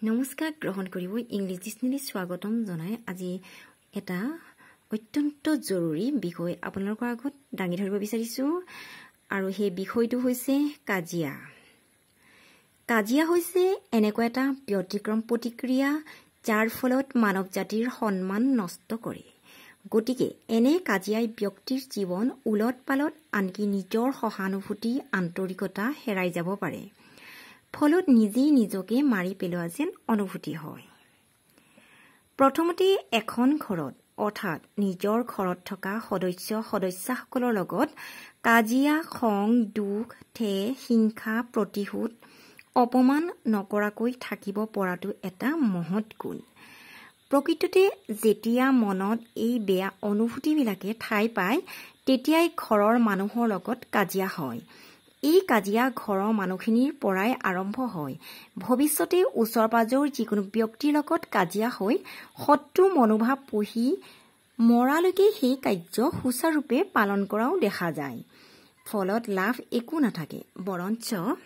নমস্কাৰ গ্ৰহণ কৰিব ইংলিছ ডিকচনেৰী স্বাগতম জনাই আজি এটা অত্যন্ত জৰুৰী বিষয় আপোনালোকৰ আগত দাঙি ধৰিব বিচাৰিছো আৰু সেই বিষয়টো হৈছে কাজিয়া। কাজিয়া হৈছে এনেকুৱা এটা ব্যতিক্ৰম প্ৰতিক্ৰিয়া যাৰ ফলত মানৱ জাতিৰ সন্মান নষ্ট কৰে। গতিকে এনে কাজিয়াই ব্যক্তিৰ জীৱন উলট-পালট আনকি নিজৰ সহানুভূতি আন্তৰিকতা হেৰাই যাব পাৰে। ফলত নিজেই নিজকে মাৰি পেলোৱা যেন অনুভূতি হয়। প্ৰথমতে এখন ঘৰত অৰ্থাৎ নিজৰ ঘৰত থকা সদস্যসকলৰ লগত কাজিয়া, খং, দুখ, ঠেহ, হিংসা, প্ৰতিশোধ, অপমান নকৰাকৈ থাকিব পৰাটো এটা মহৎ গুণ। প্ৰকৃততে যেতিয়া মনত এই বেয়া অনুভূতিবিলাকে ঠাই পায় তেতিয়াই ঘৰৰ মানুহৰ লগত কাজিয়া হয়। এই কাজিয়া ঘৰৰ মানুহখিনিৰ পৰাই আৰম্ভ হয়। ভৱিষ্যতে ওচৰ-পাজৰ যিকোনো ব্যক্তিৰ লগত কাজিয়া হৈ শত্ৰু মনোভাৱ পুহি মৰালৈকে সেই কাৰ্য সুচাৰুৰূপে পালন কৰাও দেখা যায়। ফলত লাভ একো নাথাকে, বৰঞ্চ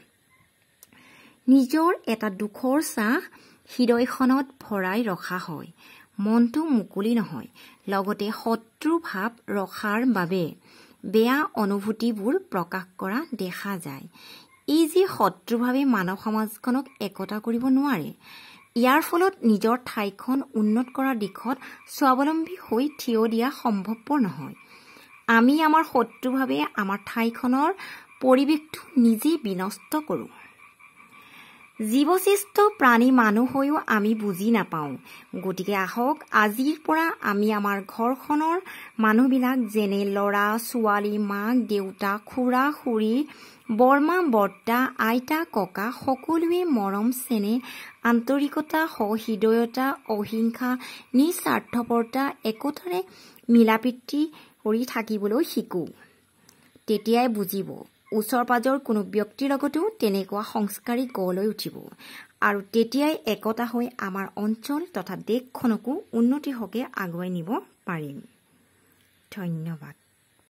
নিজৰ এটা দুখৰ ছাঁ হৃদয়খনত ভৰাই ৰখা হয়। মনটো মুকলি নহয়। লগতে শত্ৰু ভাৱ ৰখাৰ বাবে বেয়া অনুভূতিবোৰ প্ৰকাশ কৰা দেখা যায়। এই যে শত্ৰুভাৱে মানৱ সমাজখনক একতা কৰিব নোৱাৰে। ইয়াৰ ফলত নিজৰ ঠাইখন উন্নত কৰাৰ দিশত স্বাৱলম্বী হৈ থিয় দিয়া সম্ভৱপৰ নহয়। আমি আমাৰ শত্ৰুভাৱে আমাৰ ঠাইখনৰ পৰিৱেশটো নিজেই বিনষ্ট কৰোঁ। জীৱশ্ৰেষ্ঠ প্ৰাণী মানুহ হৈও আমি বুজি নাপাওঁ। গতিকে আহক আজিৰ পৰা আমি আমাৰ ঘৰখনৰ মানুহবিলাক যেনে ল'ৰা, ছোৱালী, মাক, দেউতাক, খুৰা, খুৰী, বৰমা, বৰ্তা, আইতা, ককা সকলোৱে মৰম, চেনেহ, আন্তৰিকতা, সহৃদয়তা, অহিংসা, নিস্বাৰ্থপৰতা, একতাৰে মিলাপ্ৰীতি কৰি থাকিবলৈ শিকোঁ। তেতিয়াই বুজিব ওচৰ-পাজৰ কোনো ব্যক্তিৰ লগতো তেনেকুৱা সংস্কাৰী গঢ় লৈ উঠিব আৰু তেতিয়াই একতা হৈ আমাৰ অঞ্চল তথা দেশখনকো উন্নতিৰ হকে আগুৱাই নিব পাৰিম। ধন্যবাদ।